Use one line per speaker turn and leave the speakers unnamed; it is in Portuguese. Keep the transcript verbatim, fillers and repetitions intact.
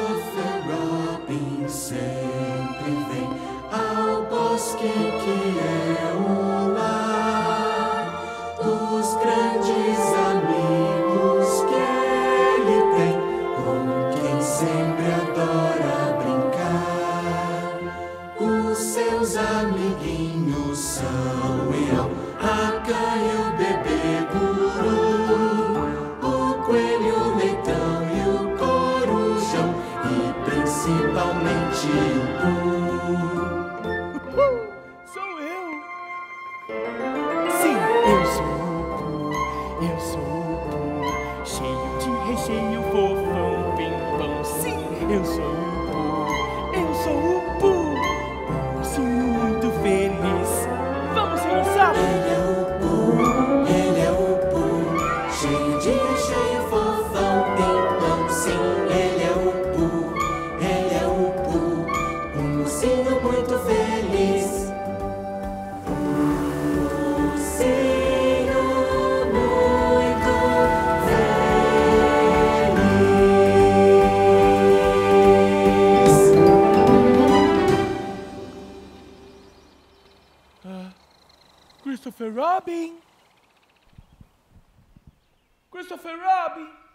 Christopher Robin sempre vem ao bosque que é o lar dos grandes amigos que ele tem, com quem sempre adora brincar. Os seus amiguinhos são o leão, a cã e o bebê guru, o coelho, o leitão e o corujão, e principalmente o Pooh.
Sou eu! Sim, eu sou o Pooh, eu sou o Pooh, cheio de recheio, fofão, pimpão. Sim, eu sou o Pooh, eu sou o Pooh, um ursinho muito feliz. Vamos se lançar!
Ele é o Pooh, ele é o Pooh, cheio de recheio, fofão, pimpão. Sim, ele é o Pooh, ele é o Pooh, um ursinho muito feliz. Um ursinho muito feliz.
Ah, Christopher Robin! Christopher Robin!